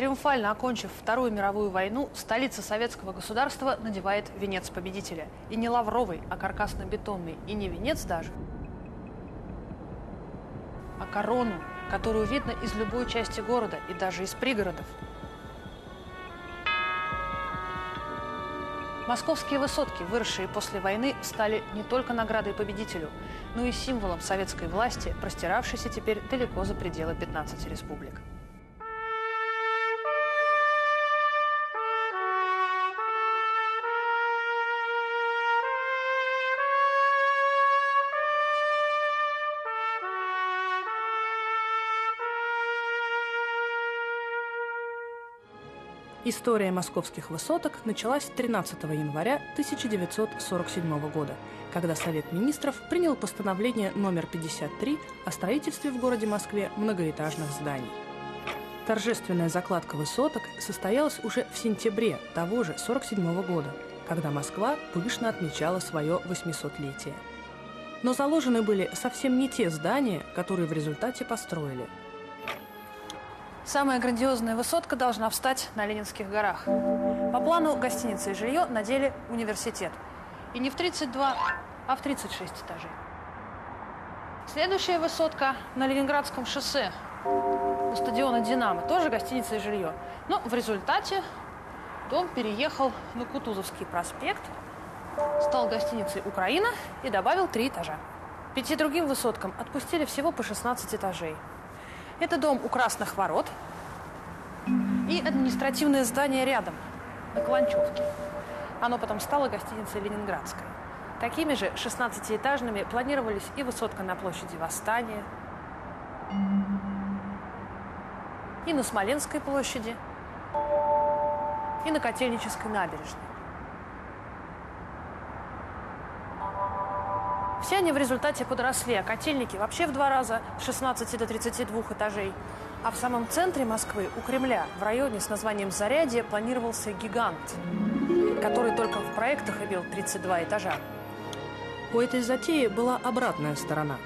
Триумфально окончив Вторую мировую войну, столица советского государства надевает венец победителя. И не лавровый, а каркасно-бетонный. И не венец даже, а корону, которую видно из любой части города и даже из пригородов. Московские высотки, выросшие после войны, стали не только наградой победителю, но и символом советской власти, простиравшейся теперь далеко за пределы 15 республик. История московских высоток началась 13 января 1947 года, когда Совет министров принял постановление номер 53 о строительстве в городе Москве многоэтажных зданий. Торжественная закладка высоток состоялась уже в сентябре того же 1947 года, когда Москва пышно отмечала свое 800-летие. Но заложены были совсем не те здания, которые в результате построили. Самая грандиозная высотка должна встать на Ленинских горах. По плану гостиница и жилье на деле университет. И не в 32, а в 36 этажей. Следующая высотка на Ленинградском шоссе у стадиона «Динамо». Тоже гостиница и жилье. Но в результате дом переехал на Кутузовский проспект, стал гостиницей «Украина» и добавил 3 этажа. 5 другим высоткам отпустили всего по 16 этажей. Это дом у Красных ворот и административное здание рядом, на Каланчевке. Оно потом стало гостиницей «Ленинградская». Такими же 16-этажными планировались и высотка на площади Восстания, и на Смоленской площади, и на Котельнической набережной. Все они в результате подросли, а котельники вообще в 2 раза, с 16 до 32 этажей. А в самом центре Москвы, у Кремля, в районе с названием Зарядье, планировался гигант, который только в проектах имел 32 этажа. У этой затеи была обратная сторона.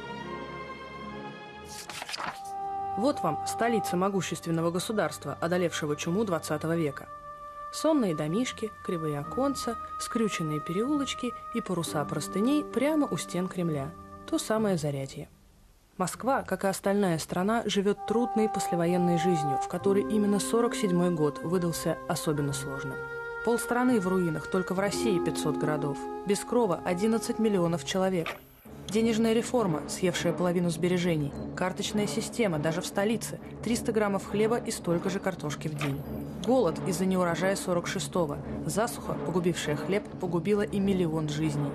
Вот вам столица могущественного государства, одолевшего чуму 20 века. Сонные домишки, кривые оконца, скрюченные переулочки и паруса простыней прямо у стен Кремля. То самое Зарядье. Москва, как и остальная страна, живет трудной послевоенной жизнью, в которой именно 1947 год выдался особенно сложным. Полстраны в руинах, только в России 500 городов. Без крова 11 миллионов человек. Денежная реформа, съевшая половину сбережений. Карточная система, даже в столице. 300 граммов хлеба и столько же картошки в день. Голод из-за неурожая 46-го. Засуха, погубившая хлеб, погубила и миллион жизней.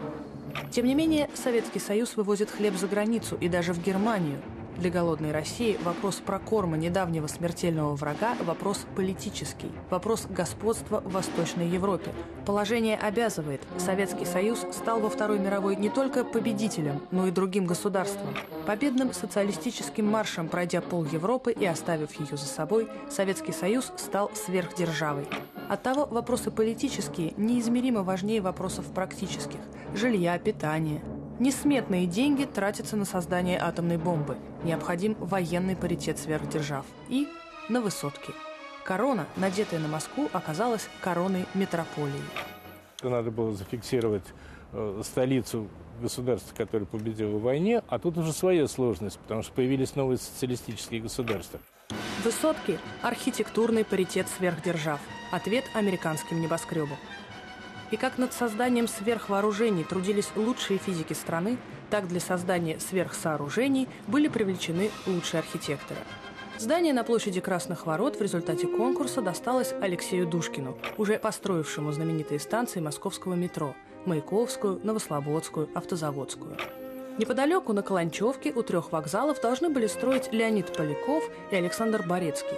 Тем не менее, Советский Союз вывозит хлеб за границу и даже в Германию. Для голодной России вопрос прокорма недавнего смертельного врага – вопрос политический, вопрос господства в Восточной Европе. Положение обязывает. Советский Союз стал во Второй мировой не только победителем, но и другим государством. Победным социалистическим маршем, пройдя пол Европы и оставив ее за собой, Советский Союз стал сверхдержавой. Оттого вопросы политические неизмеримо важнее вопросов практических – жилья, питания. Несметные деньги тратятся на создание атомной бомбы. Необходим военный паритет сверхдержав. И на высотки. Корона, надетая на Москву, оказалась короной метрополии. Надо было зафиксировать столицу государства, которое победило в войне, а тут уже своя сложность, потому что появились новые социалистические государства. Высотки – архитектурный паритет сверхдержав. Ответ американским небоскребам. И как над созданием сверхвооружений трудились лучшие физики страны, так для создания сверхсооружений были привлечены лучшие архитекторы. Здание на площади Красных ворот в результате конкурса досталось Алексею Душкину, уже построившему знаменитые станции московского метро – Маяковскую, Новослободскую, Автозаводскую. Неподалеку на Каланчевке у 3 вокзалов должны были строить Леонид Поляков и Александр Борецкий.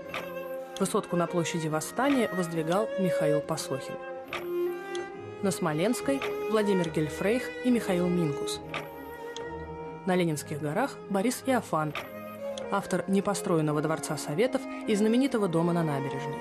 Высотку на площади Восстания воздвигал Михаил Пасохин. На Смоленской – Владимир Гельфрейх и Михаил Минкус. На Ленинских горах – Борис Иофан, автор непостроенного Дворца Советов и знаменитого дома на набережной.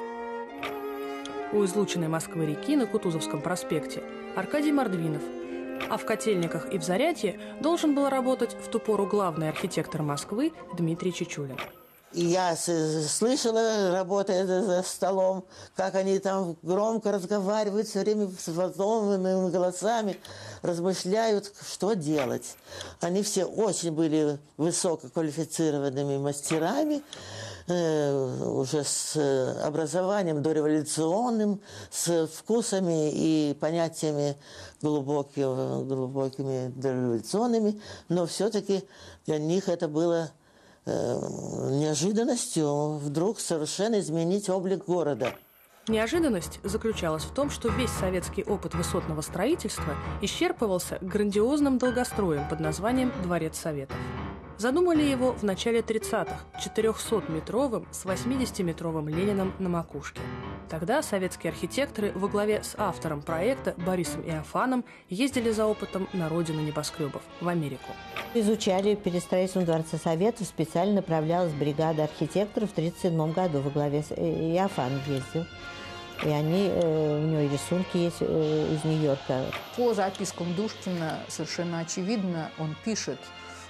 У излученной Москвы-реки на Кутузовском проспекте – Аркадий Мордвинов, а в Котельниках и в Зарядье должен был работать в ту пору главный архитектор Москвы Дмитрий Чечулин. И я слышала, работая за столом, как они там громко разговаривают, все время с взволнованными голосами, размышляют, что делать. Они все очень были высококвалифицированными мастерами, уже с образованием дореволюционным, с вкусами и понятиями глубокими дореволюционными, но все-таки для них это было неожиданностью вдруг совершенно изменить облик города. Неожиданность заключалась в том, что весь советский опыт высотного строительства исчерпывался грандиозным долгостроем под названием «Дворец Советов». Задумали его в начале 30-х 400-метровым с 80-метровым Лениным на макушке. Тогда советские архитекторы во главе с автором проекта Борисом Иофаном ездили за опытом на родину небоскребов, в Америку. Изучали перед строительством Дворца Советов, специально направлялась бригада архитекторов в 1937 году во главе с Иофаном ездил. И они, у него и рисунки есть из Нью-Йорка. По запискам Душкина совершенно очевидно, он пишет,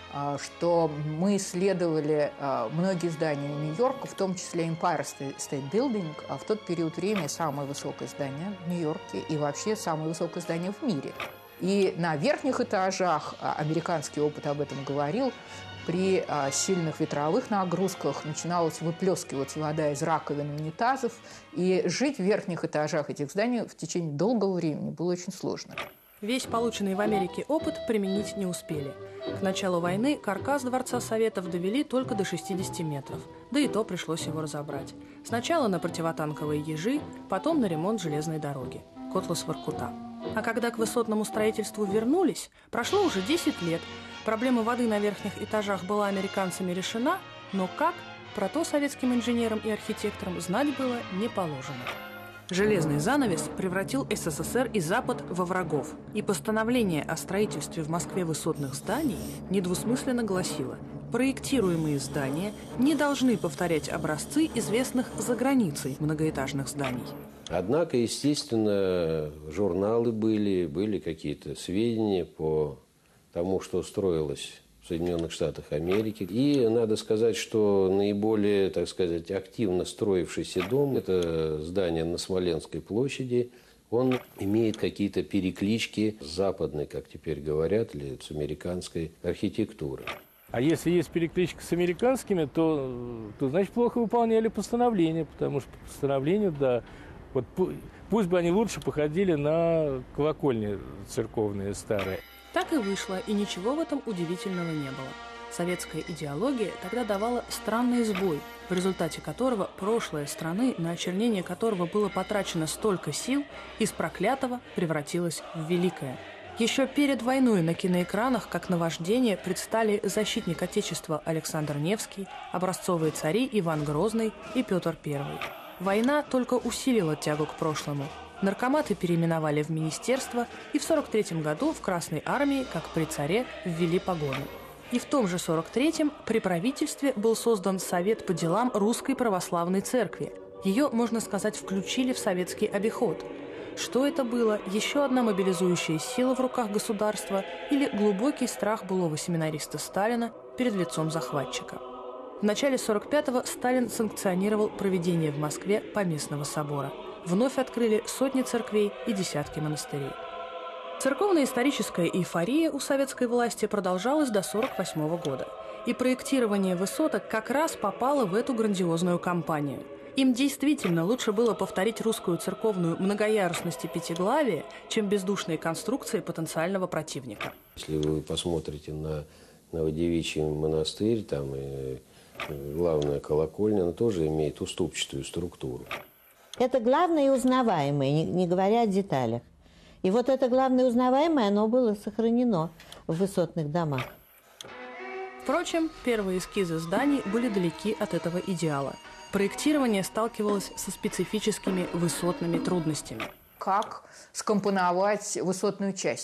что мы исследовали многие здания Нью-Йорка, в том числе Empire State Building, в тот период времени самое высокое здание в Нью-Йорке и вообще самое высокое здание в мире. И на верхних этажах, американский опыт об этом говорил, при сильных ветровых нагрузках начиналась выплескиваться вода из раковин унитазов, и жить в верхних этажах этих зданий в течение долгого времени было очень сложно. Весь полученный в Америке опыт применить не успели. К началу войны каркас Дворца Советов довели только до 60 метров, да и то пришлось его разобрать. Сначала на противотанковые ежи, потом на ремонт железной дороги Котлас-Воркута. А когда к высотному строительству вернулись, прошло уже 10 лет. Проблема воды на верхних этажах была американцами решена, но как, про то советским инженерам и архитекторам знать было не положено. Железный занавес превратил СССР и Запад во врагов, и постановление о строительстве в Москве высотных зданий недвусмысленно гласило: проектируемые здания не должны повторять образцы известных за границей многоэтажных зданий. Однако, естественно, журналы были какие-то сведения по тому, что строилось в Соединенных Штатах Америки. И надо сказать, что наиболее, так сказать, активно строившийся дом – это здание на Смоленской площади. Он имеет какие-то переклички с западной, как теперь говорят, или с американской архитектурой. А если есть перекличка с американскими, то значит, плохо выполняли постановление, потому что по постановлению, да, вот пусть бы они лучше походили на колокольни церковные старые. Так и вышло, и ничего в этом удивительного не было. Советская идеология тогда давала странный сбой, в результате которого прошлое страны, на очернение которого было потрачено столько сил, из проклятого превратилось в великое. Еще перед войной на киноэкранах как наваждение предстали защитник Отечества Александр Невский, образцовые цари Иван Грозный и Петр I. Война только усилила тягу к прошлому. Наркоматы переименовали в министерство, и в 1943 году в Красной армии, как при царе, ввели погоны. И в том же 1943-м при правительстве был создан Совет по делам Русской Православной Церкви. Ее, можно сказать, включили в советский обиход. Что это было? Еще одна мобилизующая сила в руках государства или глубокий страх былого семинариста Сталина перед лицом захватчика? В начале 1945-го Сталин санкционировал проведение в Москве Поместного собора. Вновь открыли сотни церквей и десятки монастырей. Церковно-историческая эйфория у советской власти продолжалась до 1948 года. И проектирование высоток как раз попало в эту грандиозную кампанию. Им действительно лучше было повторить русскую церковную многоярусность и пятиглавие, чем бездушные конструкции потенциального противника. Если вы посмотрите на Новодевичий монастырь, там и главная колокольня, она тоже имеет уступчатую структуру. Это главное и узнаваемое, не говоря о деталях. И вот это главное и узнаваемое, оно было сохранено в высотных домах. Впрочем, первые эскизы зданий были далеки от этого идеала. Проектирование сталкивалось со специфическими высотными трудностями. Как скомпоновать высотную часть?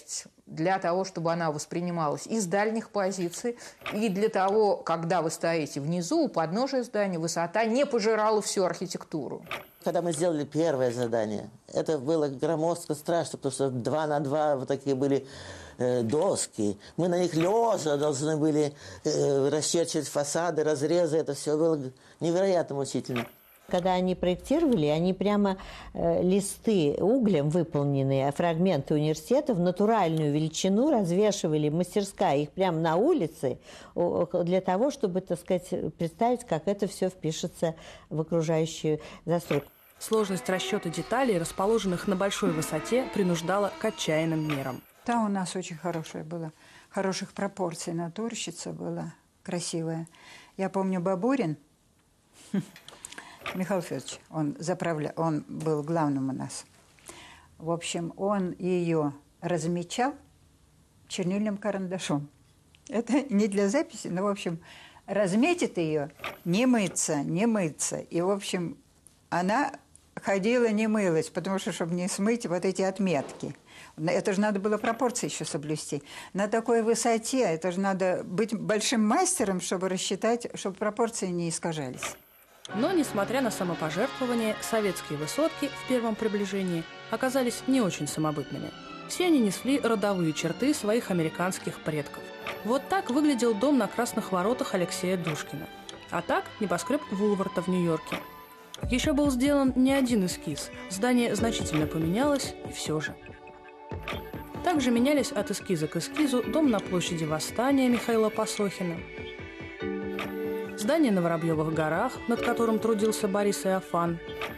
для того, чтобы она воспринималась из дальних позиций, и для того, когда вы стоите внизу, у подножия здания, высота не пожирала всю архитектуру. Когда мы сделали первое задание, это было громоздко, страшно, потому что 2 на 2 вот такие были доски. Мы на них лежа должны были расчерчивать фасады, разрезы. Это все было невероятно мучительно. Когда они проектировали, они прямо листы углем выполненные, фрагменты университета в натуральную величину развешивали в мастерская, их прямо на улице, для того, чтобы, так сказать, представить, как это все впишется в окружающую застройку. Сложность расчета деталей, расположенных на большой высоте, принуждала к отчаянным мерам. Та у нас очень хорошая была, хороших пропорций натурщица была, красивая. Я помню Бабурин, Михаил Федорович, он был главным у нас. В общем, он ее размечал чернильным карандашом. Это не для записи, но, в общем, разметит ее, не мыться. И, в общем, она ходила, не мылась, потому что, чтобы не смыть вот эти отметки. Это же надо было пропорции еще соблюсти. На такой высоте это же надо быть большим мастером, чтобы рассчитать, чтобы пропорции не искажались. Но, несмотря на самопожертвование, советские высотки в первом приближении оказались не очень самобытными. Все они несли родовые черты своих американских предков. Вот так выглядел дом на Красных воротах Алексея Душкина. А так небоскреб Вулварта в Нью-Йорке. Еще был сделан не один эскиз. Здание значительно поменялось, и все же. Также менялись от эскиза к эскизу дом на площади Восстания Михаила Пасохина, здание на Воробьевых горах, над которым трудился Борис Иофан,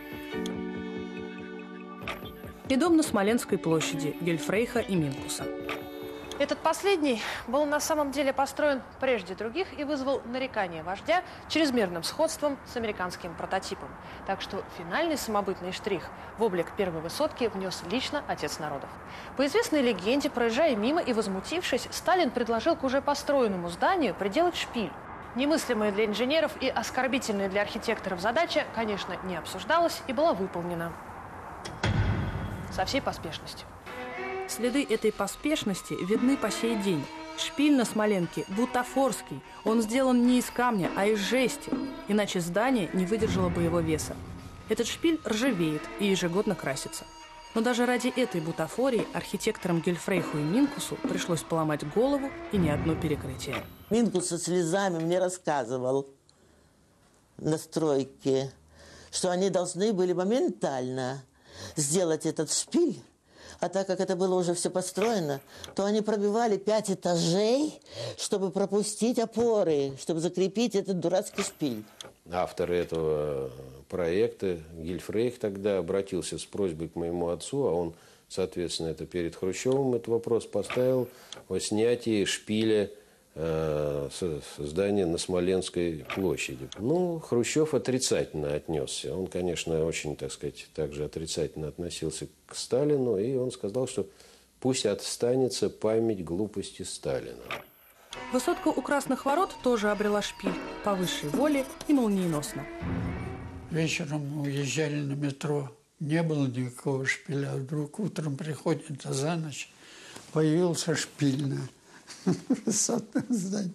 и дом на Смоленской площади Гельфрейха и Минкуса. Этот последний был на самом деле построен прежде других и вызвал нарекания вождя чрезмерным сходством с американским прототипом. Так что финальный самобытный штрих в облик первой высотки внес лично отец народов. По известной легенде, проезжая мимо и возмутившись, Сталин предложил к уже построенному зданию приделать шпиль. Немыслимая для инженеров и оскорбительная для архитекторов задача, конечно, не обсуждалась и была выполнена со всей поспешностью. Следы этой поспешности видны по сей день. Шпиль на Смоленке бутафорский. Он сделан не из камня, а из жести. Иначе здание не выдержало бы его веса. Этот шпиль ржавеет и ежегодно красится. Но даже ради этой бутафории архитекторам Гельфрейху и Минкусу пришлось поломать голову и не одно перекрытие. Минкус со слезами мне рассказывал на стройке, что они должны были моментально сделать этот шпиль. А так как это было уже все построено, то они пробивали 5 этажей, чтобы пропустить опоры, чтобы закрепить этот дурацкий шпиль. Авторы этого проекта, Гельфрейх, тогда обратился с просьбой к моему отцу, а он, соответственно, это перед Хрущевым этот вопрос поставил о снятии шпиля здания на Смоленской площади. Ну, Хрущев отрицательно отнесся. Он, конечно, очень, так сказать, также отрицательно относился к Сталину, и он сказал, что пусть останется память глупости Сталина. Высотка у Красных ворот тоже обрела шпиль по высшей воле и молниеносно. Вечером уезжали на метро, не было никакого шпиля. Вдруг утром приходит, а за ночь появился шпиль на высотном здании.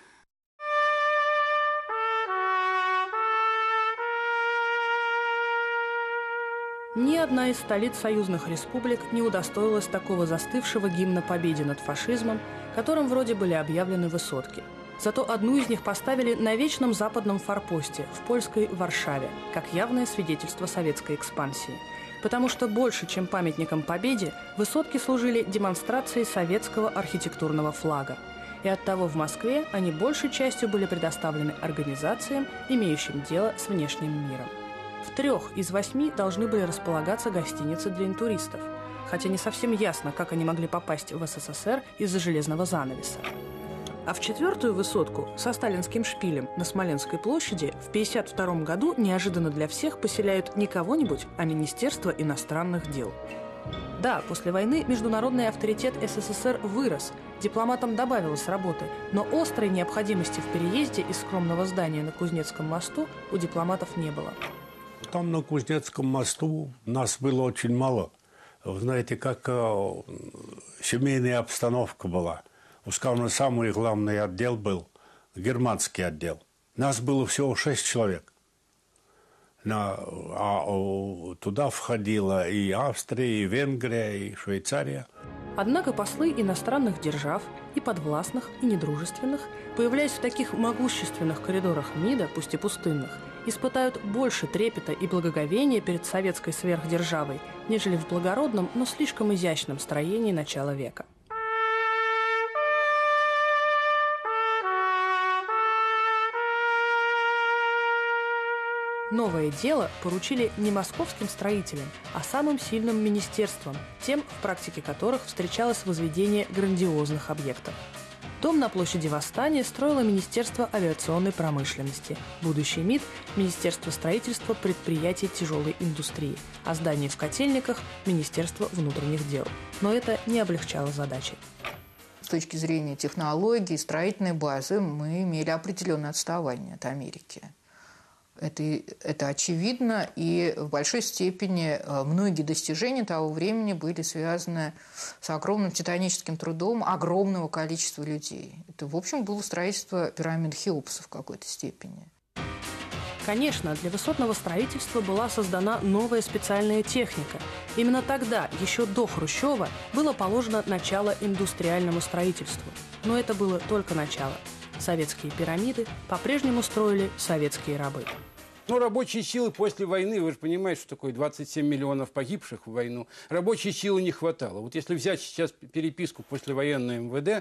Ни одна из столиц союзных республик не удостоилась такого застывшего гимна победе над фашизмом, которым вроде были объявлены высотки. Зато одну из них поставили на вечном западном форпосте в польской Варшаве, как явное свидетельство советской экспансии. Потому что больше, чем памятником победе, высотки служили демонстрацией советского архитектурного флага. И оттого в Москве они большей частью были предоставлены организациям, имеющим дело с внешним миром. В 3 из 8 должны были располагаться гостиницы для интуристов, хотя не совсем ясно, как они могли попасть в СССР из-за железного занавеса. А в 4-ю высотку со сталинским шпилем на Смоленской площади в 1952 году неожиданно для всех поселяют не кого-нибудь, а Министерство иностранных дел. Да, после войны международный авторитет СССР вырос, дипломатам добавилось работы, но острой необходимости в переезде из скромного здания на Кузнецком мосту у дипломатов не было. Там на Кузнецком мосту нас было очень мало. Вы знаете, как семейная обстановка была. Пускай самый главный отдел был, германский отдел. Нас было всего 6 человек. Туда входила и Австрия, и Венгрия, и Швейцария. Однако послы иностранных держав, и подвластных, и недружественных, появляясь в таких могущественных коридорах МИДа, пусть и пустынных, испытают больше трепета и благоговения перед советской сверхдержавой, нежели в благородном, но слишком изящном строении начала века. Новое дело поручили не московским строителям, а самым сильным министерствам, тем, в практике которых встречалось возведение грандиозных объектов. Дом на площади Восстания строило Министерство авиационной промышленности, будущий МИД – Министерство строительства предприятий тяжелой индустрии, а здание в Котельниках – Министерство внутренних дел. Но это не облегчало задачи. С точки зрения технологий, строительной базы мы имели определенное отставание от Америки. Это очевидно, и в большой степени многие достижения того времени были связаны с огромным титаническим трудом огромного количества людей. Это, в общем, было строительство пирамид Хеопса в какой-то степени. Конечно, для высотного строительства была создана новая специальная техника. Именно тогда, еще до Хрущева, было положено начало индустриальному строительству. Но это было только начало. Советские пирамиды по-прежнему строили советские рабы. Ну, рабочие силы после войны, вы же понимаете, что такое 27 миллионов погибших в войну, рабочей силы не хватало. Вот если взять сейчас переписку послевоенной МВД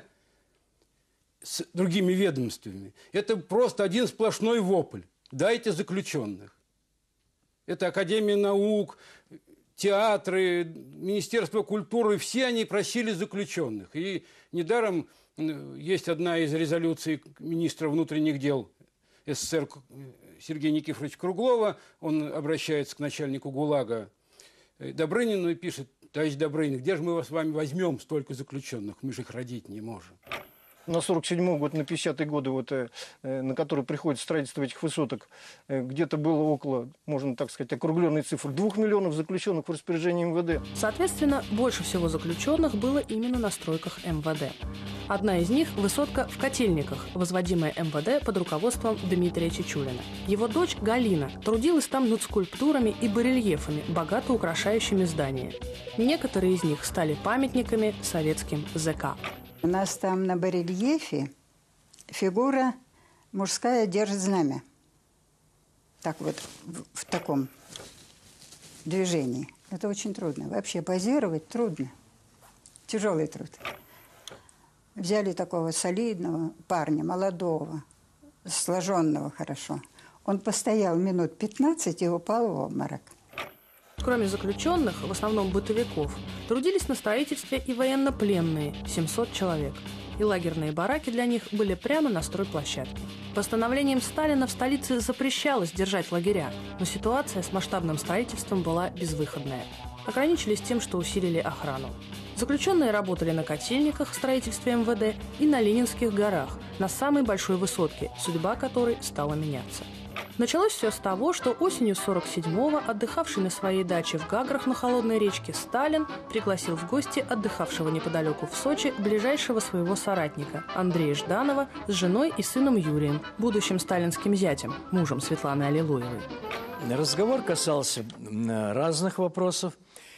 с другими ведомствами, это просто один сплошной вопль. Дайте заключенных. Это Академия наук, театры, Министерство культуры, все они просили заключенных. И недаром есть одна из резолюций министра внутренних дел СССР Сергея Никифоровича Круглова, он обращается к начальнику ГУЛАГа Добрынину и пишет: товарищ Добрынин, где же мы с вами возьмем столько заключенных? Мы же их родить не можем. На 47-й год, на 50-е годы, на которые приходит строительство этих высоток, где-то было около, можно так сказать, округленной цифры, 2 миллионов заключенных в распоряжении МВД. Соответственно, больше всего заключенных было именно на стройках МВД. Одна из них – высотка в Котельниках, возводимая МВД под руководством Дмитрия Чечулина. Его дочь Галина трудилась там над скульптурами и барельефами, богато украшающими здание. Некоторые из них стали памятниками советским ЗК. У нас там на барельефе фигура мужская держит знамя. Так вот, в таком движении. Это очень трудно. Вообще позировать трудно. Тяжелый труд. Взяли такого солидного парня, молодого, сложенного хорошо. Он постоял минут 15 и упал в обморок. Кроме заключенных, в основном бытовиков, трудились на строительстве и военнопленные – 700 человек. И лагерные бараки для них были прямо на стройплощадке. Постановлением Сталина в столице запрещалось держать лагеря, но ситуация с масштабным строительством была безвыходная. Ограничились тем, что усилили охрану. Заключенные работали на Котельниках в строительстве МВД и на Ленинских горах, на самой большой высотке, судьба которой стала меняться. Началось все с того, что осенью 47-го отдыхавший на своей даче в Гаграх на Холодной речке Сталин пригласил в гости отдыхавшего неподалеку в Сочи ближайшего своего соратника Андрея Жданова с женой и сыном Юрием, будущим сталинским зятем, мужем Светланы Аллилуевой. Разговор касался разных вопросов,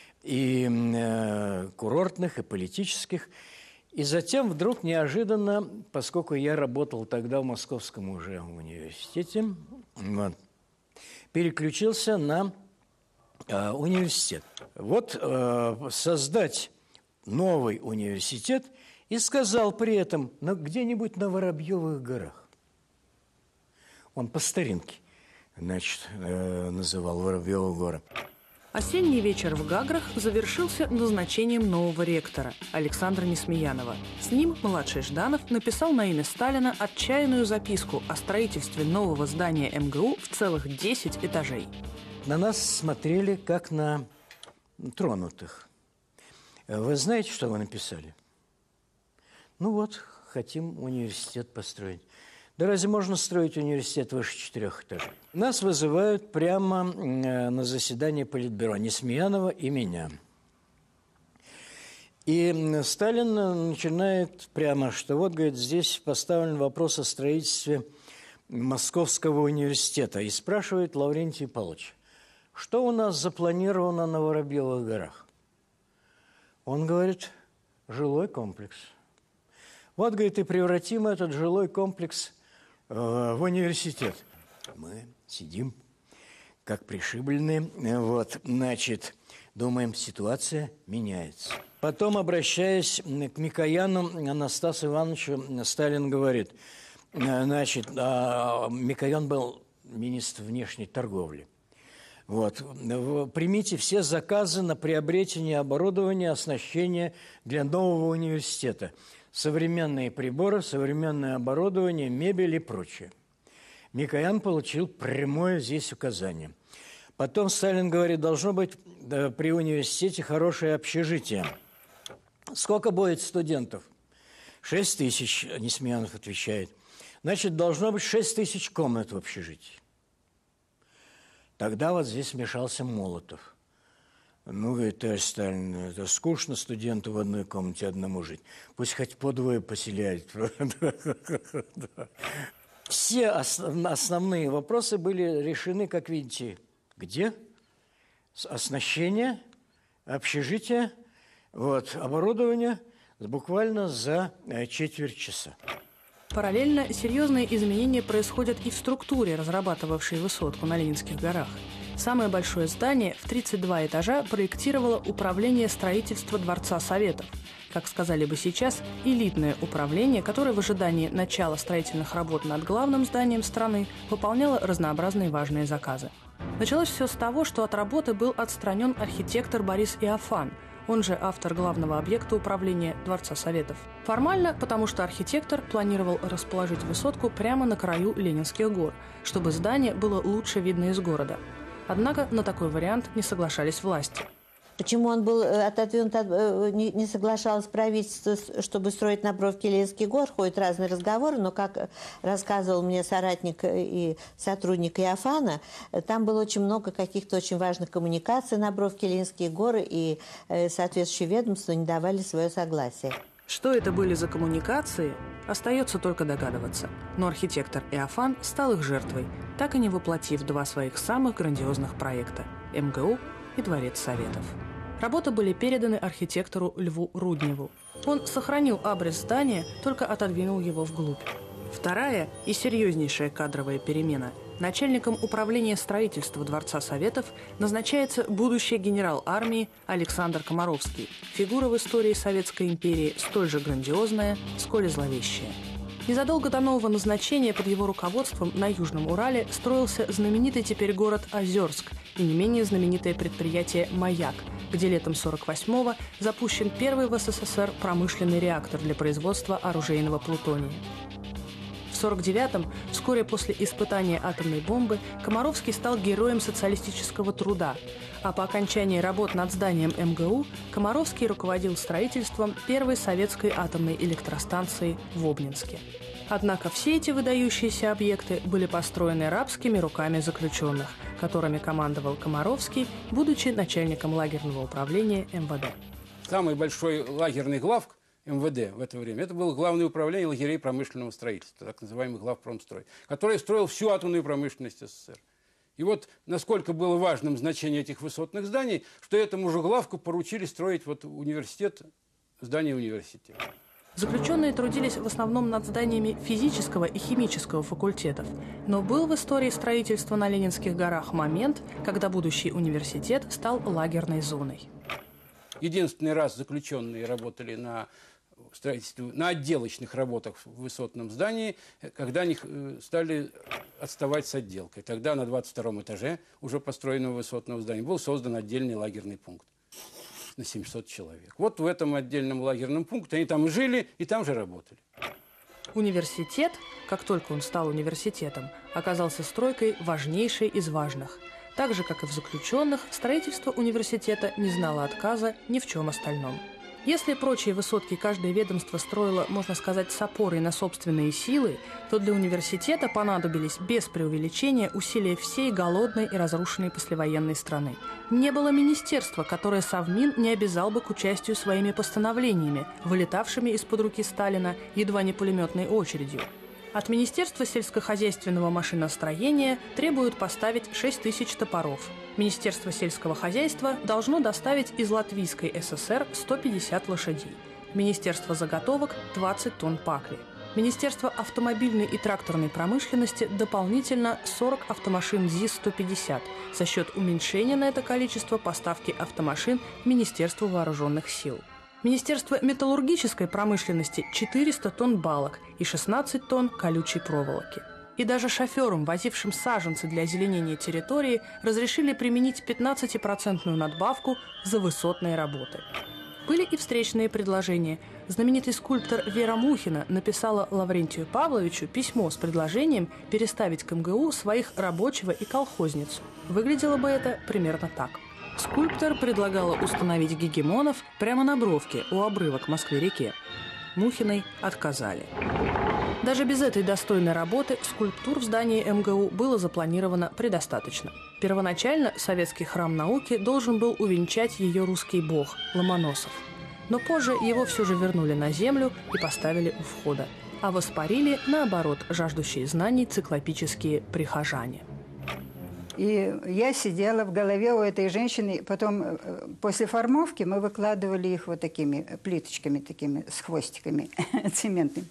и курортных, и политических. И затем вдруг неожиданно, поскольку я работал тогда в Московском уже университете, переключился на университет. Вот создать новый университет, и сказал при этом где-нибудь на Воробьевых горах. Он по старинке, называл Воробьевы горы. Осенний вечер в Гаграх завершился назначением нового ректора Александра Несмеянова. С ним младший Жданов написал на имя Сталина отчаянную записку о строительстве нового здания МГУ в целых 10 этажей. На нас смотрели как на тронутых. Вы знаете, что вы написали? Ну вот, хотим университет построить. Да разве можно строить университет выше 4 этажей? Нас вызывают прямо на заседание Политбюро Несмеянова и меня. И Сталин начинает прямо, что вот, говорит, здесь поставлен вопрос о строительстве Московского университета. И спрашивает Лаврентий Павлович, что у нас запланировано на Воробьевых горах? Он говорит, жилой комплекс. Вот, говорит, и превратим этот жилой комплекс в университет. Мы сидим, как пришибленные, вот, значит, думаем, ситуация меняется. Потом, обращаясь к Микояну Анастасу Ивановичу, Сталин говорит, значит, Микоян был министр внешней торговли. Вот. Примите все заказы на приобретение оборудования, оснащения для нового университета. Современные приборы, современное оборудование, мебель и прочее. Микоян получил прямое здесь указание. Потом Сталин говорит, должно быть при университете хорошее общежитие. Сколько будет студентов? 6 тысяч, Несмеянов отвечает. Значит, должно быть 6 тысяч комнат в общежитии. Тогда вот здесь вмешался Молотов. Ну, говорит, товарищ Сталин, это скучно студенту в одной комнате одному жить. Пусть хоть по двое поселяют. Все основные вопросы были решены, как видите, где? Оснащение, общежитие, вот, оборудование буквально за четверть часа. Параллельно серьезные изменения происходят и в структуре, разрабатывавшей высотку на Ленинских горах. Самое большое здание в 32 этажа проектировало Управление строительства Дворца Советов. Как сказали бы сейчас, элитное управление, которое в ожидании начала строительных работ над главным зданием страны выполняло разнообразные важные заказы. Началось все с того, что от работы был отстранен архитектор Борис Иофан, он же автор главного объекта управления Дворца Советов. Формально, потому что архитектор планировал расположить высотку прямо на краю Ленинских гор, чтобы здание было лучше видно из города. Однако на такой вариант не соглашались власти. Почему он был отодвинут, не соглашалось правительство, чтобы строить на бровке Ленинских гор, ходят разные разговоры, но, как рассказывал мне соратник и сотрудник Иофана, там было очень много каких-то очень важных коммуникаций на бровке Ленинских гор, и соответствующие ведомства не давали свое согласие. Что это были за коммуникации, остается только догадываться. Но архитектор Иофан стал их жертвой, так и не воплотив два своих самых грандиозных проекта – МГУ и Дворец Советов. Работы были переданы архитектору Льву Рудневу. Он сохранил абрис здания, только отодвинул его вглубь. Вторая и серьезнейшая кадровая перемена. Начальником управления строительства Дворца Советов назначается будущий генерал армии Александр Комаровский. Фигура в истории Советской империи столь же грандиозная, сколь и зловещая. Незадолго до нового назначения под его руководством на Южном Урале строился знаменитый теперь город Озерск и не менее знаменитое предприятие «Маяк», где летом 1948-го запущен первый в СССР промышленный реактор для производства оружейного плутония. В 1949-м, вскоре после испытания атомной бомбы, Комаровский стал героем социалистического труда, а по окончании работ над зданием МГУ Комаровский руководил строительством первой советской атомной электростанции в Обнинске. Однако все эти выдающиеся объекты были построены рабскими руками заключенных, которыми командовал Комаровский, будучи начальником лагерного управления МВД. Самый большой лагерный главк МВД в это время, это было Главное управление лагерей промышленного строительства, так называемый главпромстрой, который строил всю атомную промышленность СССР. И вот насколько было важным значение этих высотных зданий, что этому же главку поручили строить вот университет, здание университета. Заключенные трудились в основном над зданиями физического и химического факультетов. Но был в истории строительства на Ленинских горах момент, когда будущий университет стал лагерной зоной. Единственный раз заключенные работали на строительстве, на отделочных работах в высотном здании, когда они стали отставать с отделкой. Тогда на 22-м этаже уже построенного высотного здания был создан отдельный лагерный пункт на 700 человек. Вот в этом отдельном лагерном пункте они там и жили, и там же работали. Университет, как только он стал университетом, оказался стройкой важнейшей из важных. Так же, как и в заключенных, строительство университета не знало отказа ни в чем остальном. Если прочие высотки каждое ведомство строило, можно сказать, с опорой на собственные силы, то для университета понадобились, без преувеличения, усилия всей голодной и разрушенной послевоенной страны. Не было министерства, которое Совмин не обязал бы к участию своими постановлениями, вылетавшими из-под руки Сталина едва не пулеметной очередью. От Министерства сельскохозяйственного машиностроения требуют поставить 6 тысяч топоров. Министерство сельского хозяйства должно доставить из Латвийской ССР 150 лошадей. Министерство заготовок – 20 тонн пакли. Министерство автомобильной и тракторной промышленности дополнительно 40 автомашин ЗИС-150 за счет уменьшения на это количество поставки автомашин Министерству вооруженных сил. Министерство металлургической промышленности – 400 тонн балок и 16 тонн колючей проволоки. И даже шоферам, возившим саженцы для озеленения территории, разрешили применить 15% надбавку за высотные работы. Были и встречные предложения. Знаменитый скульптор Вера Мухина написала Лаврентию Павловичу письмо с предложением переставить к МГУ своих рабочего и колхозницу. Выглядело бы это примерно так. Скульптор предлагала установить гегемонов прямо на бровке у обрыва к Москве-реке. Мухиной отказали. Даже без этой достойной работы скульптур в здании МГУ было запланировано предостаточно. Первоначально советский храм науки должен был увенчать ее русский бог Ломоносов. Но позже его все же вернули на землю и поставили у входа. А воспарили, наоборот, жаждущие знаний циклопические прихожане. И я сидела в голове у этой женщины. Потом, после формовки, мы выкладывали их вот такими плиточками, такими с хвостиками цементными.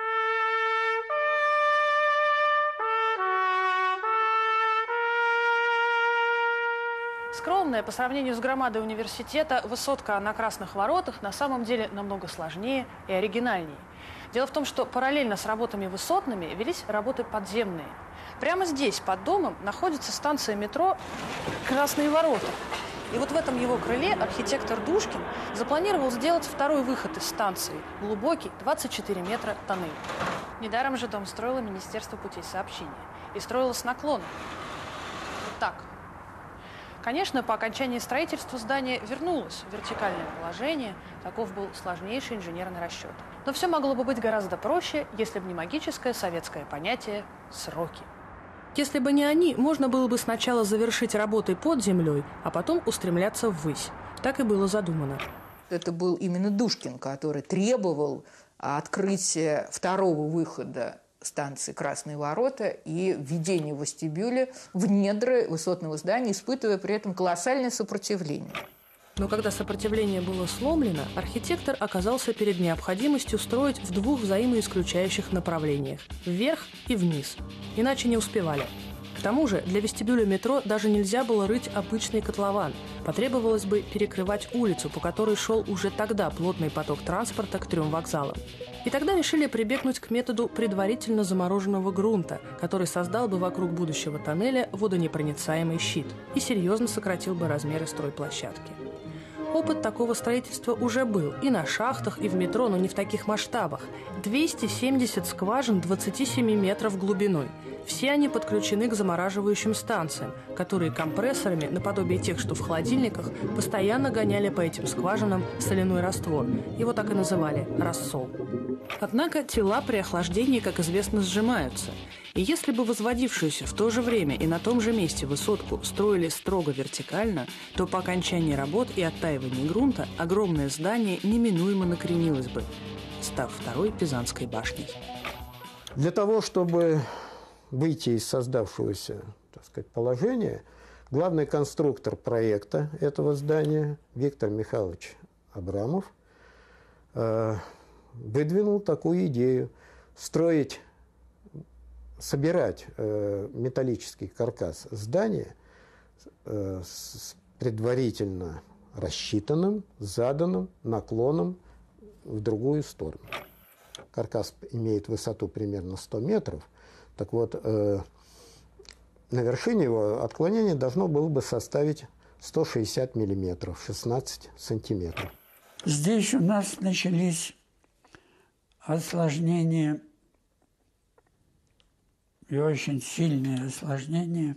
Скромная по сравнению с громадой университета, высотка на Красных Воротах на самом деле намного сложнее и оригинальнее. Дело в том, что параллельно с работами высотными велись работы подземные. Прямо здесь, под домом, находится станция метро «Красные ворота». И вот в этом его крыле архитектор Душкин запланировал сделать второй выход из станции – глубокий, 24 метра тоннель. Недаром же дом строило Министерство путей сообщения. И строило с наклоном. Вот так. Конечно, по окончании строительства здание вернулось в вертикальное положение. Таков был сложнейший инженерный расчет. Но все могло бы быть гораздо проще, если бы не магическое советское понятие «сроки». Если бы не они, можно было бы сначала завершить работы под землей, а потом устремляться ввысь. Так и было задумано. Это был именно Душкин, который требовал открытия второго выхода станции «Красные ворота» и введения в вестибюле в недры высотного здания, испытывая при этом колоссальное сопротивление. Но когда сопротивление было сломлено, архитектор оказался перед необходимостью строить в двух взаимоисключающих направлениях – вверх и вниз. Иначе не успевали. К тому же для вестибюля метро даже нельзя было рыть обычный котлован. Потребовалось бы перекрывать улицу, по которой шел уже тогда плотный поток транспорта к 3 вокзалам. И тогда решили прибегнуть к методу предварительно замороженного грунта, который создал бы вокруг будущего тоннеля водонепроницаемый щит и серьезно сократил бы размеры стройплощадки. Опыт такого строительства уже был и на шахтах, и в метро, но не в таких масштабах. 270 скважин 27 метров глубиной. Все они подключены к замораживающим станциям, которые компрессорами, наподобие тех, что в холодильниках, постоянно гоняли по этим скважинам соляной раствор. Его так и называли – рассол. Однако тела при охлаждении, как известно, сжимаются. И если бы возводившуюся в то же время и на том же месте высотку строили строго вертикально, то по окончании работ и оттаивании грунта огромное здание неминуемо накренилось бы, став второй Пизанской башней. Для того, чтобы выйти из создавшегося, так сказать, положения, главный конструктор проекта этого здания Виктор Михайлович Абрамов выдвинул такую идею собирать металлический каркас здания с предварительно рассчитанным, заданным наклоном в другую сторону. Каркас имеет высоту примерно 100 метров. Так вот, на вершине его отклонение должно было бы составить 160 миллиметров, 16 сантиметров. Здесь у нас начались осложнения и очень сильные осложнения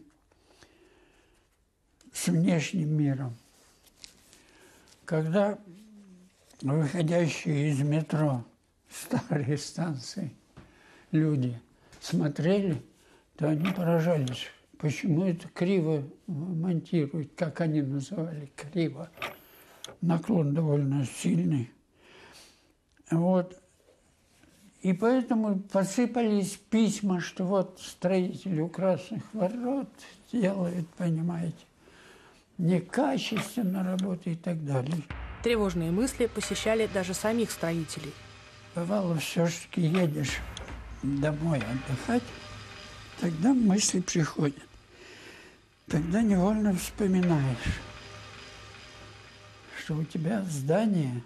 с внешним миром. Когда выходящие из метро, старые станции, люди смотрели, то они поражались, почему это криво монтируют, как они называли, криво. Наклон довольно сильный. Вот. И поэтому посыпались письма, что вот строители у Красных Ворот делают, понимаете, некачественно работу и так далее. Тревожные мысли посещали даже самих строителей. Бывало, все-таки едешь домой отдыхать, тогда мысли приходят. Тогда невольно вспоминаешь, что у тебя здание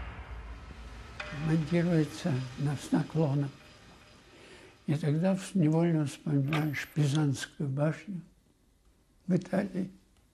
монтируется с наклоном. И тогда невольно вспоминаешь Пизанскую башню в Италии.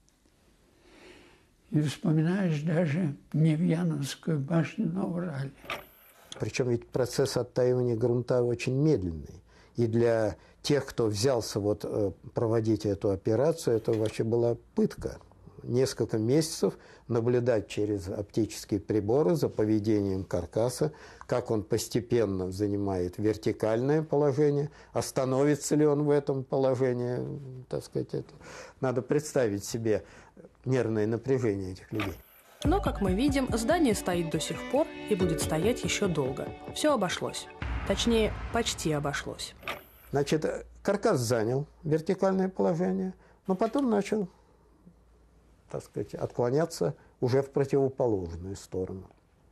И вспоминаешь даже Невьяновскую башню на Урале. Причем ведь процесс оттаивания грунта очень медленный. И для тех, кто взялся проводить эту операцию, это вообще была пытка. Несколько месяцев наблюдать через оптические приборы за поведением каркаса, как он постепенно занимает вертикальное положение, остановится ли он в этом положении, так сказать, это надо представить себе нервное напряжение этих людей. Но, как мы видим, здание стоит до сих пор и будет стоять еще долго. Все обошлось. Точнее, почти обошлось. Значит, каркас занял вертикальное положение, но потом начал, так сказать, отклоняться уже в противоположную сторону.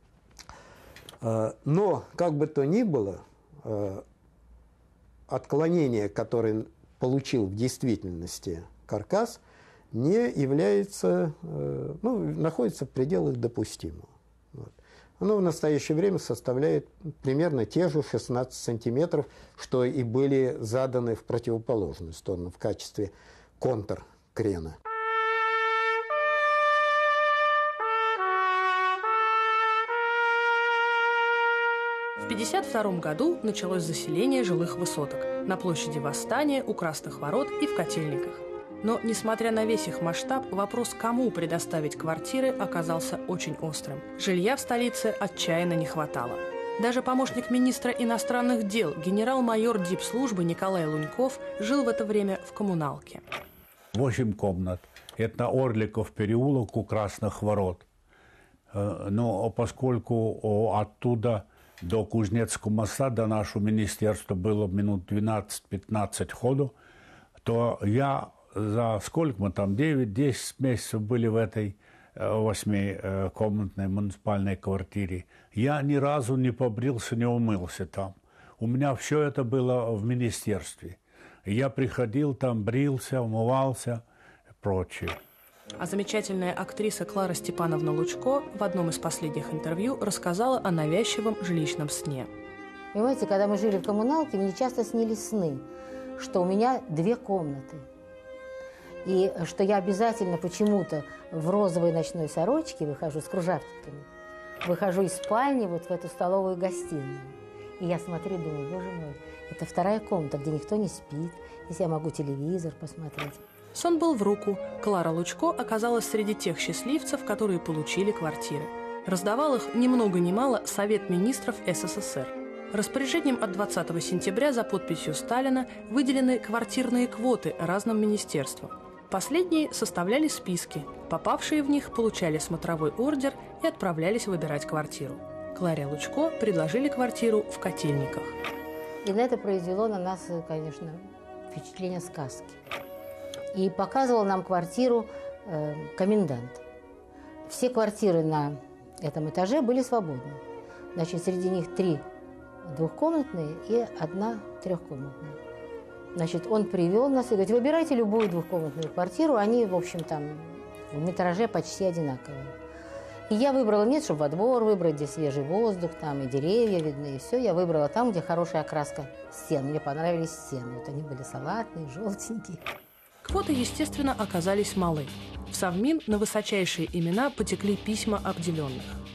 Но, как бы то ни было, отклонение, которое получил в действительности каркас, не является, находится в пределах допустимого. Вот. Оно в настоящее время составляет примерно те же 16 сантиметров, что и были заданы в противоположную сторону в качестве контркрена. В 1952 году началось заселение жилых высоток на площади Восстания, у Красных Ворот и в Котельниках. Но, несмотря на весь их масштаб, вопрос, кому предоставить квартиры, оказался очень острым. Жилья в столице отчаянно не хватало. Даже помощник министра иностранных дел, генерал-майор дипслужбы Николай Луньков жил в это время в коммуналке. 8 комнат. Это Орликов переулок у Красных Ворот. Но поскольку оттуда до Кузнецкого моста, до нашего министерства было минут 12-15 ходу, то я за сколько мы там, 9-10 месяцев были в этой 8-комнатной муниципальной квартире. Я ни разу не побрился, не умылся там. У меня все это было в министерстве. Я приходил там, брился, умывался и прочее. А замечательная актриса Клара Степановна Лучко в одном из последних интервью рассказала о навязчивом жилищном сне. Понимаете, когда мы жили в коммуналке, мне часто снились сны, что у меня 2 комнаты. И что я обязательно почему-то в розовой ночной сорочке выхожу с кружавчиками, выхожу из спальни вот в эту столовую гостиную. И я смотрю, думаю, боже мой, это 2-я комната, где никто не спит, здесь я могу телевизор посмотреть. Сон был в руку. Клара Лучко оказалась среди тех счастливцев, которые получили квартиры. Раздавал их ни много ни мало Совет министров СССР. Распоряжением от 20 сентября за подписью Сталина выделены квартирные квоты разным министерствам. Последние составляли списки. Попавшие в них получали смотровой ордер и отправлялись выбирать квартиру. Кларе Лучко предложили квартиру в Котельниках. И это произвело на нас, конечно, впечатление сказки. И показывал нам квартиру комендант. Все квартиры на этом этаже были свободны. Значит, среди них 3 двухкомнатные и 1 трехкомнатная. Значит, он привел нас и говорит, выбирайте любую двухкомнатную квартиру, они, в общем, там в метраже почти одинаковые. И я выбрала, нет, чтобы во двор выбрать, где свежий воздух, там и деревья видны, и все. Я выбрала там, где хорошая окраска стен. Мне понравились стены. Вот они были салатные, желтенькие. Квоты, естественно, оказались малы. В Совмин на высочайшие имена потекли письма обделенных.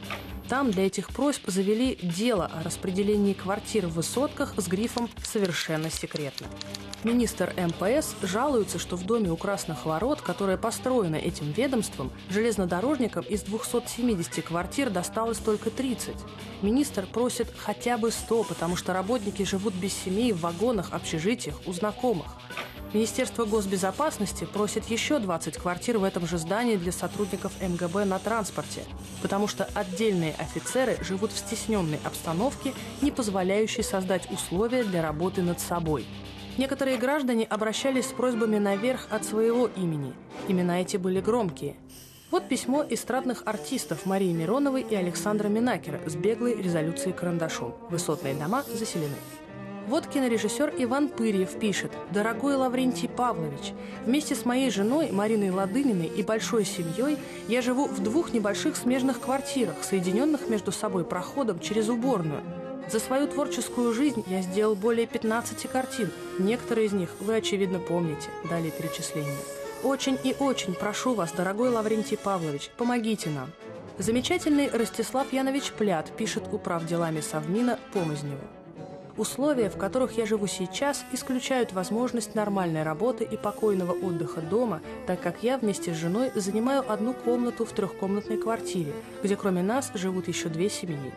Там для этих просьб завели дело о распределении квартир в высотках с грифом «Совершенно секретно». Министр МПС жалуется, что в доме у Красных Ворот, которое построено этим ведомством, железнодорожникам из 270 квартир досталось только 30. Министр просит хотя бы 100, потому что работники живут без семей в вагонах, общежитиях, у знакомых. Министерство госбезопасности просит еще 20 квартир в этом же здании для сотрудников МГБ на транспорте, потому что отдельные офицеры живут в стесненной обстановке, не позволяющей создать условия для работы над собой. Некоторые граждане обращались с просьбами наверх от своего имени. Имена эти были громкие. Вот письмо эстрадных артистов Марии Мироновой и Александра Минакера с беглой резолюцией карандашом. Высотные дома заселены. Вот кинорежиссер Иван Пырьев пишет: «Дорогой Лаврентий Павлович, вместе с моей женой Мариной Ладыниной и большой семьей я живу в 2 небольших смежных квартирах, соединенных между собой проходом через уборную. За свою творческую жизнь я сделал более 15 картин. Некоторые из них вы, очевидно, помните». Далее перечисление. «Очень и очень прошу вас, дорогой Лаврентий Павлович, помогите нам». Замечательный Ростислав Янович Плят пишет управделами Совмина Помозневу: «Условия, в которых я живу сейчас, исключают возможность нормальной работы и покойного отдыха дома, так как я вместе с женой занимаю 1 комнату в 3-комнатной квартире, где кроме нас живут еще 2 семьи.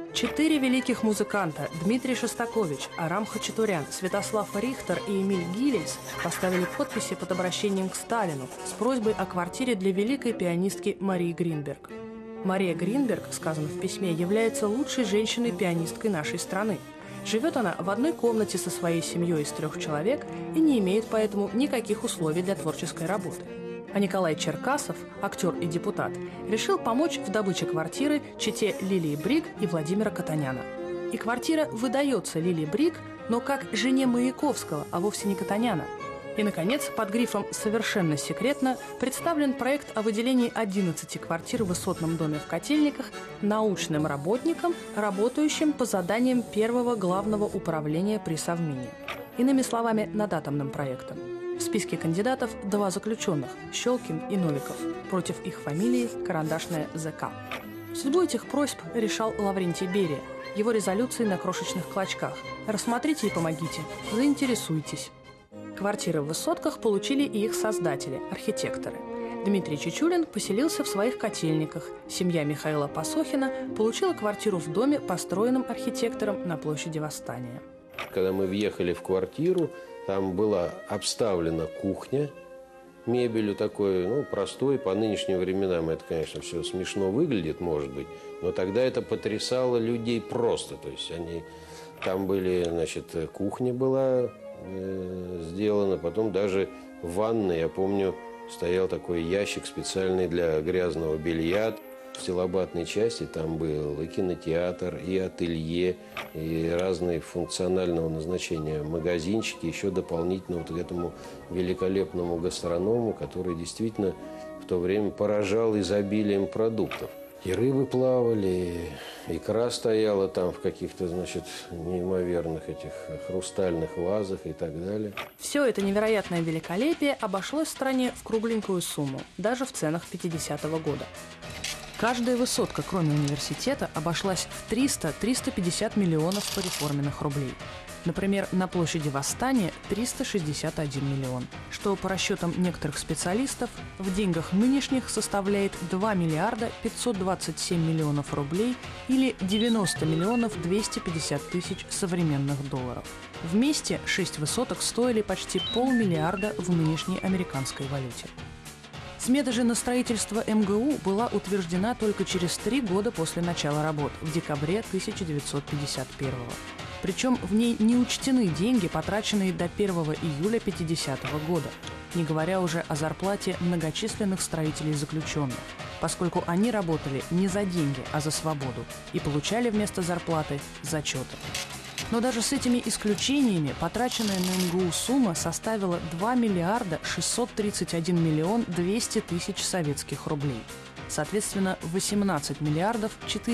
4 великих музыканта – Дмитрий Шостакович, Арам Хачатурян, Святослав Рихтер и Эмиль Гилельс – поставили подписи под обращением к Сталину с просьбой о квартире для великой пианистки Марии Гринберг. Мария Гринберг, сказано в письме, является лучшей женщиной-пианисткой нашей страны. Живет она в 1 комнате со своей семьей из 3 человек и не имеет поэтому никаких условий для творческой работы». А Николай Черкасов, актер и депутат, решил помочь в добыче квартиры чете Лилии Бриг и Владимира Катаняна. И квартира выдается Лилии Бриг, но как жене Маяковского, а вовсе не Катаняна. И, наконец, под грифом «Совершенно секретно» представлен проект о выделении 11 квартир в высотном доме в Котельниках научным работникам, работающим по заданиям первого главного управления при Совмине. Иными словами, над атомным проектом. В списке кандидатов 2 заключенных – Щелкин и Новиков. Против их фамилии – карандашная ЗК. Судьбу этих просьб решал Лаврентий Берия. Его резолюции на крошечных клочках. Рассмотрите и помогите. Заинтересуйтесь. Квартиры в высотках получили и их создатели – архитекторы. Дмитрий Чичулин поселился в своих Котельниках. Семья Михаила Пасохина получила квартиру в доме, построенном архитектором на площади Восстания. Когда мы въехали в квартиру, там была обставлена кухня мебелью такой, простой. По нынешним временам это, конечно, все смешно выглядит, может быть. Но тогда это потрясало людей просто. То есть там были, кухня была сделана. Потом даже в ванной, я помню, стоял такой ящик специальный для грязного белья. В стилобатной части там был и кинотеатр, и ателье, и разные функционального назначения магазинчики, еще дополнительно вот к этому великолепному гастроному, который действительно в то время поражал изобилием продуктов. И рыбы плавали, икра стояла там в каких-то, неимоверных этих хрустальных вазах и так далее. Все это невероятное великолепие обошлось в стране в кругленькую сумму, даже в ценах 50-го года. Каждая высотка, кроме университета, обошлась в 300-350 миллионов пореформенных рублей. Например, на площади Восстания 361 миллион, что по расчетам некоторых специалистов в деньгах нынешних составляет 2 миллиарда 527 миллионов рублей или 90 миллионов 250 тысяч современных долларов. Вместе 6 высоток стоили почти полмиллиарда в нынешней американской валюте. Смета же на строительство МГУ была утверждена только через 3 года после начала работ, в декабре 1951 года. Причем в ней не учтены деньги, потраченные до 1 июля 1950 года, не говоря уже о зарплате многочисленных строителей-заключенных, поскольку они работали не за деньги, а за свободу и получали вместо зарплаты зачеты. Но даже с этими исключениями потраченная на МГУ сумма составила 2 миллиарда 631 миллион 200 тысяч советских рублей. Соответственно, 18 миллиардов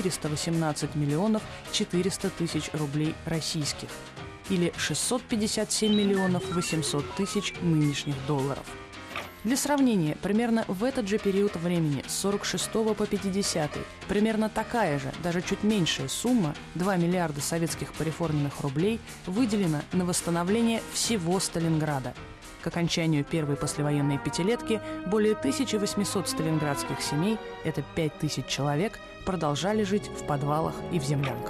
418 миллионов 400 тысяч рублей российских. Или 657 миллионов 800 тысяч нынешних долларов. Для сравнения, примерно в этот же период времени, с 46 по 50, примерно такая же, даже чуть меньшая сумма, 2 миллиарда советских пореформенных рублей, выделена на восстановление всего Сталинграда. К окончанию первой послевоенной пятилетки более 1800 сталинградских семей, это 5000 человек, продолжали жить в подвалах и в землянках.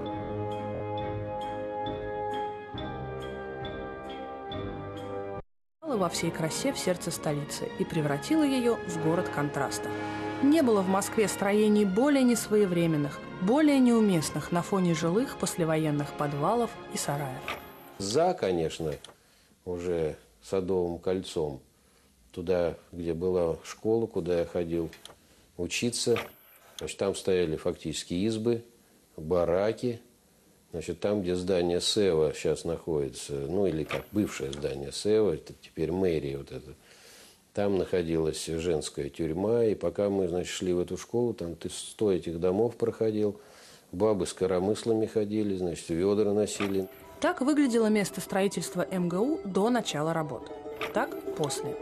Во всей красе в сердце столицы и превратила ее в город контраста. Не было в Москве строений более несвоевременных, более неуместных на фоне жилых послевоенных подвалов и сараев. За, конечно, уже Садовым кольцом, туда, где была школа, куда я ходил учиться. Значит, там стояли фактически избы, бараки. Значит, там, где здание СЭВа сейчас находится, ну или как бывшее здание СЭВа, это теперь мэрия вот эта, там находилась женская тюрьма. И пока мы, значит, шли в эту школу, там 100 этих домов проходил, бабы с коромыслами ходили, значит, ведра носили. Так выглядело место строительства МГУ до начала работ. Так после.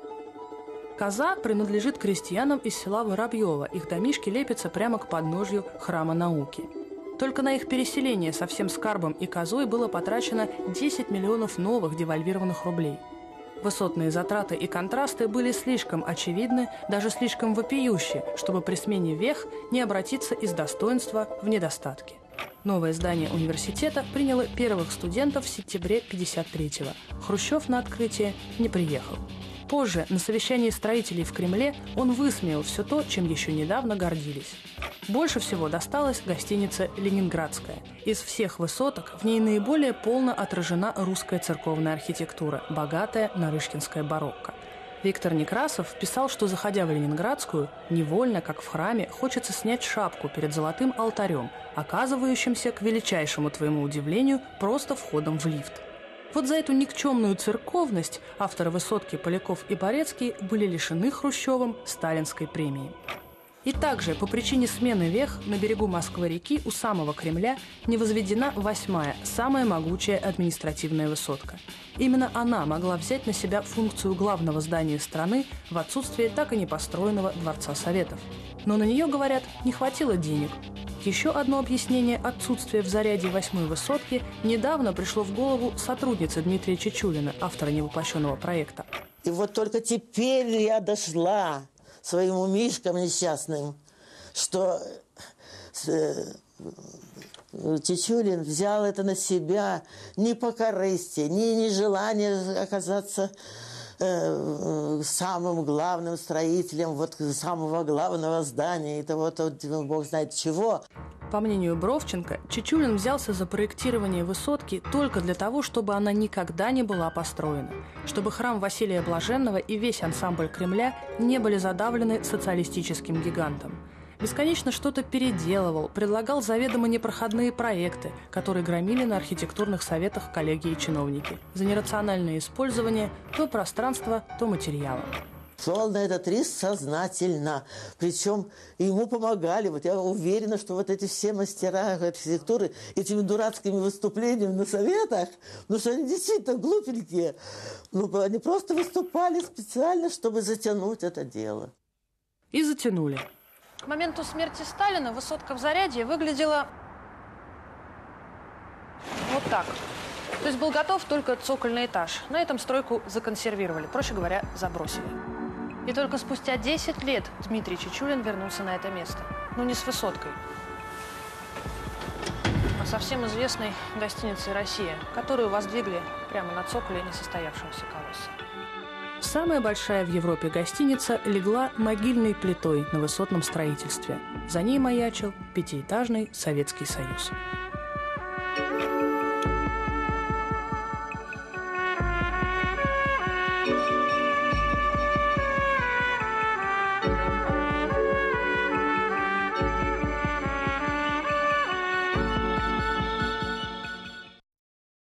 Коза принадлежит крестьянам из села Воробьево. Их домишки лепятся прямо к подножью храма науки. Только на их переселение со всем скарбом и козой было потрачено 10 миллионов новых девальвированных рублей. Высотные затраты и контрасты были слишком очевидны, даже слишком вопиющи, чтобы при смене вех не обратиться из достоинства в недостатки. Новое здание университета приняло первых студентов в сентябре 1953-го. Хрущев на открытие не приехал. Позже, на совещании строителей в Кремле, он высмеял все то, чем еще недавно гордились. Больше всего досталась гостинице «Ленинградская». Из всех высоток в ней наиболее полно отражена русская церковная архитектура, богатая нарышкинская барокко. Виктор Некрасов писал, что, заходя в Ленинградскую, невольно, как в храме, хочется снять шапку перед золотым алтарем, оказывающимся, к величайшему твоему удивлению, просто входом в лифт. Вот за эту никчемную церковность авторы высотки Поляков и Борецкий были лишены Хрущевым сталинской премии. И также по причине смены вех на берегу Москвы-реки у самого Кремля не возведена 8-я, самая могучая административная высотка. Именно она могла взять на себя функцию главного здания страны в отсутствие так и не построенного Дворца Советов. Но на нее, говорят, не хватило денег. Еще одно объяснение отсутствия в заряде 8-й высотки недавно пришло в голову сотруднице Дмитрия Чечулина, автора невоплощенного проекта. И вот только теперь я дошла своим умишкам несчастным, что Чечулин взял это на себя не по корысти, не желание оказаться самым главным строителем вот самого главного здания, это вот бог знает чего. По мнению Бровченко, Чечулин взялся за проектирование высотки только для того, чтобы она никогда не была построена, чтобы храм Василия Блаженного и весь ансамбль Кремля не были задавлены социалистическим гигантом. Бесконечно что-то переделывал, предлагал заведомо непроходные проекты, которые громили на архитектурных советах коллеги и чиновники. За нерациональное использование то пространства, то материала. Шел на этот риск сознательно. Причем ему помогали. Вот я уверена, что вот эти все мастера архитектуры этими дурацкими выступлениями на советах, ну что они действительно глупенькие, ну они просто выступали специально, чтобы затянуть это дело. И затянули. К моменту смерти Сталина высотка в Зарядье выглядела вот так. То есть был готов только цокольный этаж. На этом стройку законсервировали, проще говоря, забросили. И только спустя 10 лет Дмитрий Чечулин вернулся на это место. Но не с высоткой, а со всем известной гостиницей «Россия», которую воздвигли прямо на цоколе несостоявшегося колосса. Самая большая в Европе гостиница легла могильной плитой на высотном строительстве. За ней маячил пятиэтажный Советский Союз.